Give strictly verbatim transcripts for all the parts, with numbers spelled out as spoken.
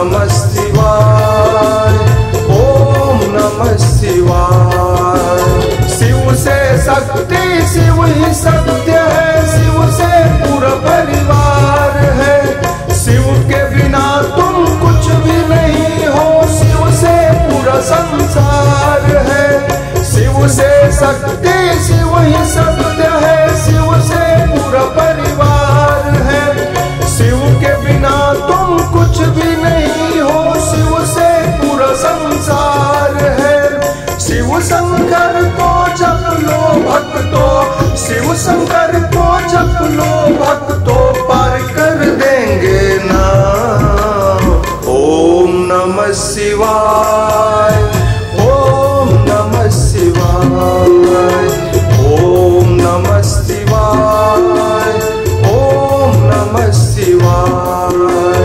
नमः शिवाय, ओम नमः शिवाय। शिव से शक्ति, शिव ही सत्य है, शिव से पूरा परिवार है। शिव के बिना तुम कुछ भी नहीं हो, शिव से पूरा संसार है। शिव से शक्ति, शिव ही सत्य है, शिव से पूरा परिवार है। शिव के बिना तुम कुछ भी नहीं हो, शिव से पूरा संसार है। शिव शंकर को जप लो भक्तों, शिव शंकर को जप लो भक्तों, पार कर देंगे ना। ओम नमः शिवाय, ओम नमः शिवाय, ओम नमः शिवाय, ओम नमः शिवाय।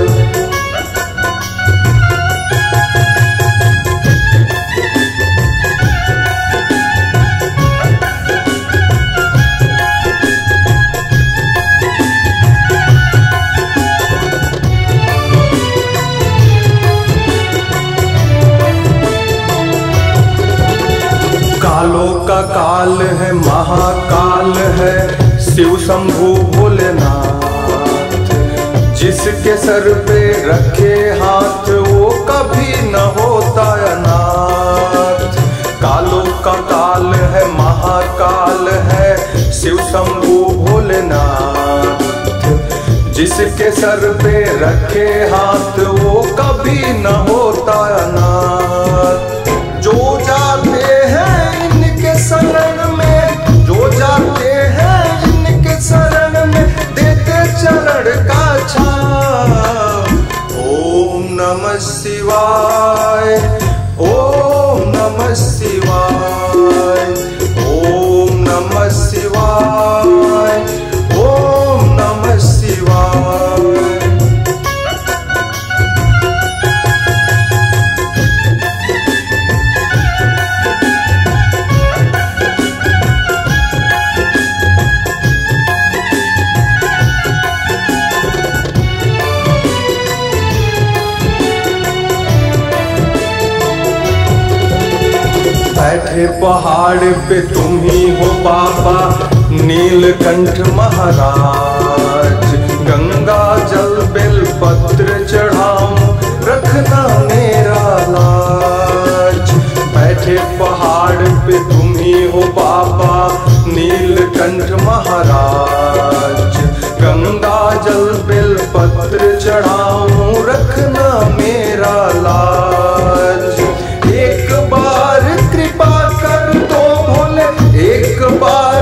कालों का काल है, महाकाल है शिव शंभु भोलेनाथ। जिसके सर पे रखे हाथ वो कभी न होता अनाथ। कालों का काल है, महाकाल है शिव शंभु भोलेनाथ। जिसके सर पे रखे हाथ वो कभी न होता अनाथ। जो जाते हैं इनके शरण में, जो जाते हैं इनके शरण में, देते चरण का छाप। ओम नमः शिवाय, ओम नमः शिवाय, ओम नमः शिवाय, ओम नमः शिवाय। बैठे पहाड़ पे तुम ही हो बाबा नीलकंठ महाराज। गंगा जल बेल पत्र चढ़ाऊं रखना मेरा लाज। बैठे पहाड़ पे तुम ही हो बाबा नीलकंठ महाराज। गंगा जल बेल पत्र चढ़ाऊं रखना मेरा लाज। एक बार कृपा कर दो भोले, एक बार